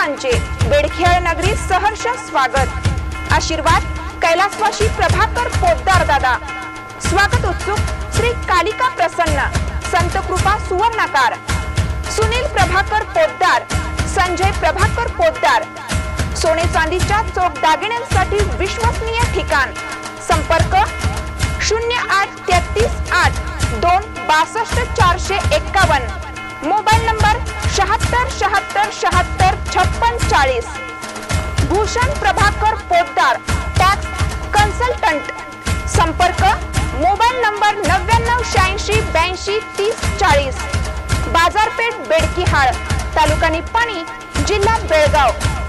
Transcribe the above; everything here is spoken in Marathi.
भाविकांचे बेडखेळ नगरी सहर्ष स्वागत। आशीर्वाद कैलासवासी प्रभाकर पोद्दार दादा। स्वागत उत्सुक श्री कालिका प्रसन्न संत कृपा सुवर्णकार सुनील प्रभाकर पोद्दार, संजय प्रभाकर पोद्दार। सोने चांदीच्या चोख दागिन्यांसाठी विश्वसनीय ठिकाण। संपर्क 0833 2 62 451। Mobile number 76 76 76 56 40। Bhushan Prabhakar Poddar, tax consultant. संपर्क मोबाईल नंबर 99 86 82 30 40। बाजारपेठ बेडकिहाळ, तालुका निपाणी, जिल्हा बेळगाव।